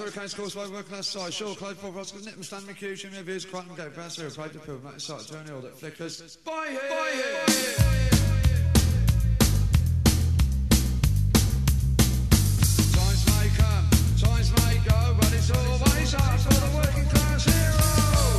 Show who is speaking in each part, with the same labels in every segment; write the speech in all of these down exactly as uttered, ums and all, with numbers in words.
Speaker 1: working class course by working class side. Sure, Clyde Paul Roscoe, Nick Stan McHugh, Jimmy Reviews, Crichton Gate, Brass Hero, Pride to Poo, Matt Sart, Tony All that flickers. Bye here! Bye here! Times may come, times may go, but it's always us for the working class hero.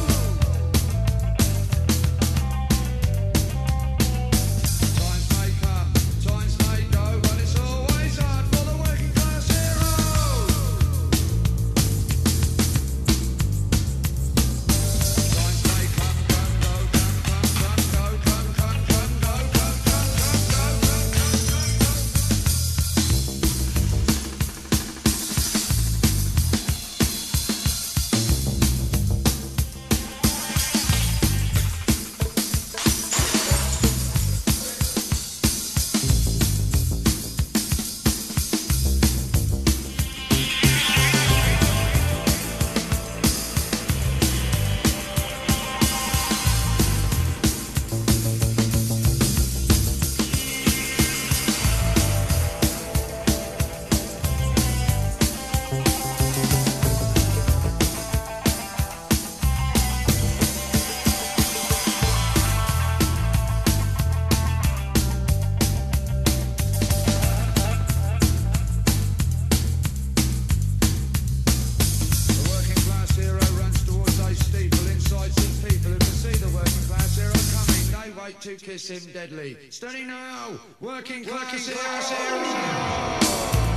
Speaker 1: To kiss him deadly. Steady now, working class, working class hero.